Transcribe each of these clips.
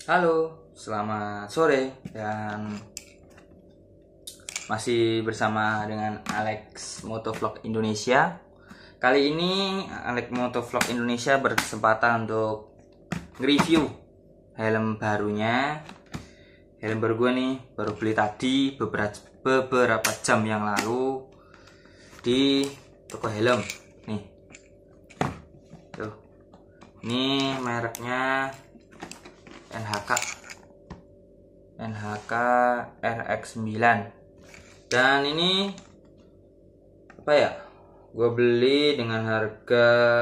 Halo, selamat sore dan masih bersama dengan Alex Motovlog Indonesia. Kali ini Alex Motovlog Indonesia berkesempatan untuk review helm barunya. Helm baru gue nih, baru beli tadi beberapa jam yang lalu di toko helm. Nih, tuh, ini mereknya NHK RX9, dan ini apa ya, gue beli dengan harga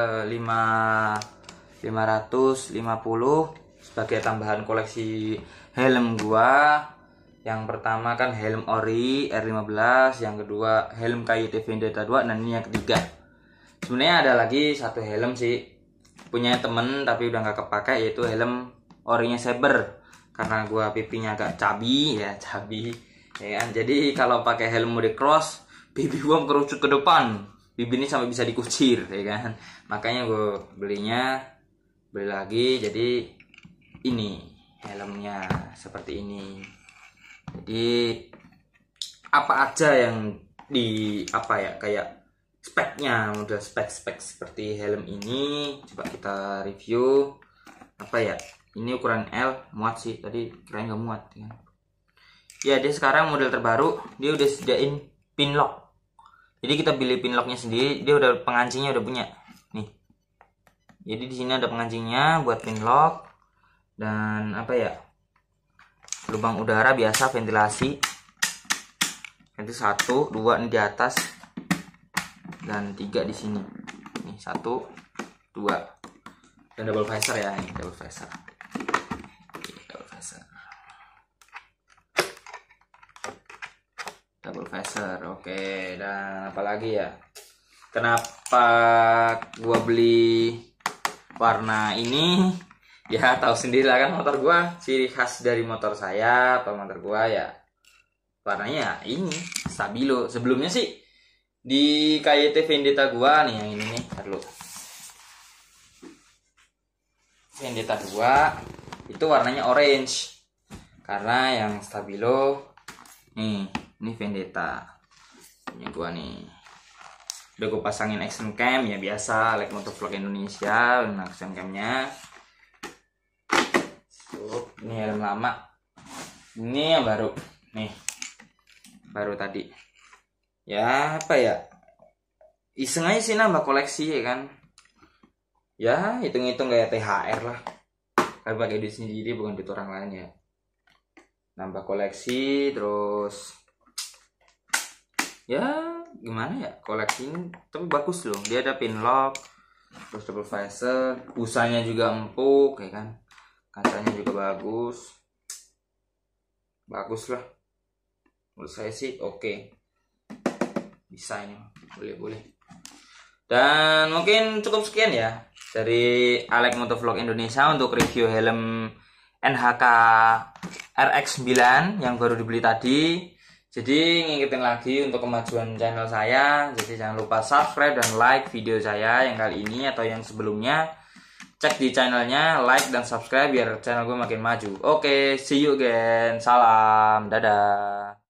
550 sebagai tambahan koleksi helm gua. Yang pertama kan helm ori R15, yang kedua helm KYT Vendetta 2, dan ini yang ketiga. Sebenarnya ada lagi satu helm sih, punya temen tapi udah nggak kepake, yaitu helm orinya Saber, karena gua pipinya agak cabi ya kan. Jadi kalau pakai helm mode cross, pipi gua kerucut ke depan, pipi ini sampai bisa dikucir ya kan. Makanya gua beli lagi. Jadi ini helmnya seperti ini. Jadi apa aja yang kayak speknya, model spek seperti helm ini coba kita review. Ini ukuran L, muat sih, tadi kirain nggak muat ya. Dia sekarang model terbaru, dia udah sediain pin lock, jadi kita pilih pin locknya sendiri. Dia udah pengancingnya udah punya nih, jadi di sini ada pengancingnya buat pin lock. Dan lubang udara biasa, ventilasi. Nanti 1, 2 ini di atas, dan 3 di sini. Nih 1, 2, dan double visor ya, ini double visor. Double visor, oke. Dan apalagi ya, kenapa gua beli warna ini? Ya tahu sendiri lah kan, motor gua, ciri khas dari motor saya atau motor gua ya warnanya ini stabilo. Sebelumnya sih di KYT Vendetta gua nih, yang ini nih, perlu Vendetta 2 itu warnanya orange, karena yang stabilo nih, ini Vendetta punya gua nih. Udah gue pasangin action cam ya, biasa Alex Motovlog Indonesia dengan action camnya. Ini helm lama, ini yang baru nih, baru tadi ya. Iseng aja sih nambah koleksi ya kan, ya hitung-hitung kayak THR lah, tapi pakai duit sendiri bukan duit orang lain ya. Nambah koleksi terus ya, gimana ya, koleksi ini tapi bagus loh. Dia ada pin lock, terus double visor, busanya juga empuk ya kan, kacanya juga bagus lah. Menurut saya sih oke. Bisa ini, boleh. Dan mungkin cukup sekian ya dari Alex Motovlog Indonesia untuk review helm NHK RX9 yang baru dibeli tadi. Jadi ngingetin lagi untuk kemajuan channel saya, jadi jangan lupa subscribe dan like video saya yang kali ini atau yang sebelumnya. Cek di channelnya, like dan subscribe biar channel gue makin maju. Oke, see you again. Salam, dadah.